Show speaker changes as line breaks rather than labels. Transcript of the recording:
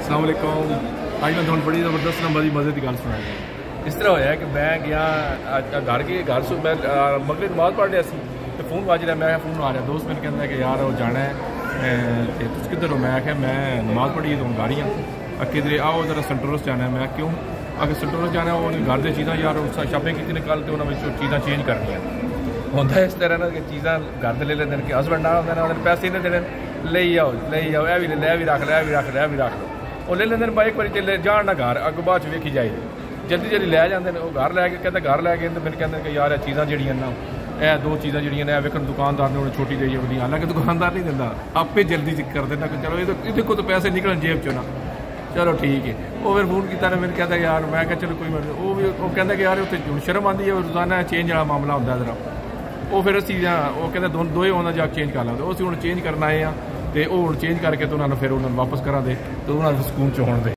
अस्सलाम वालेकुम। आज मैं तुहानू बड़ी जबरदस्त नंबर की मजे की गल सुनाई। इस तरह होया कि मैं गया घर से मैं मगरिब नमाज पढ़ लिया तो फोन बज रहा, मैं फोन आ रहा, दोस्त मेरे कहता कि यार वो जाना है तो तुम किधर हो? मैं आख्या मैं नमाज पढ़ी तो गाड़ी हाँ किधर आओ जरा सेंटरोस जाना है। मैं क्यों अगर सेंटरोस जाना है वो घर की चीज़ा यार शॉपिंग की कल तो उन्होंने चीज़ा चेंज करनी होंगे इस तरह ना कि चीज़ा घर से ले लेते हैं कि हसबैंड ना होंगे ना उन्होंने पैसे नहीं देने ले आओ यह भी ले भी रख लो यह भी रख लो यह भी रख लो वो ले लेंगे भाई एक बार चले जान ना घर अग बाद वेखी जाए जल्दी जल्दी लै जाते हैं वो घर लैके कहते घर लैके तो फिर कहते कि यार चीज़ा जड़ियाँ ना यह दो चीज़ा जड़ियाँ ने वेखन दुकानदार ने उन्हें छोटी देई होनी हालांकि दुकानदार नहीं दिंदा आपे जल्दी कर देना कि चलो ये को तो पैसे निकलन जेब चो ना चलो ठीक है। वो फिर फोन किया मैंने कहता यार मैं क्या चलो कोई वो भी वो कहता कि यार उत्थे शर्म आती है रोजाना चेंज वाला मामला होंगे जरा वो फिर असी वो कहते दो ही जाके चेंज कर लेंगे वो असं हूँ चेंज करना आए हैं तो वो हूँ चेंज करके तो उन्होंने फिर उन्होंने वापस करा दे तो उन्होंने सुकून च होने दे।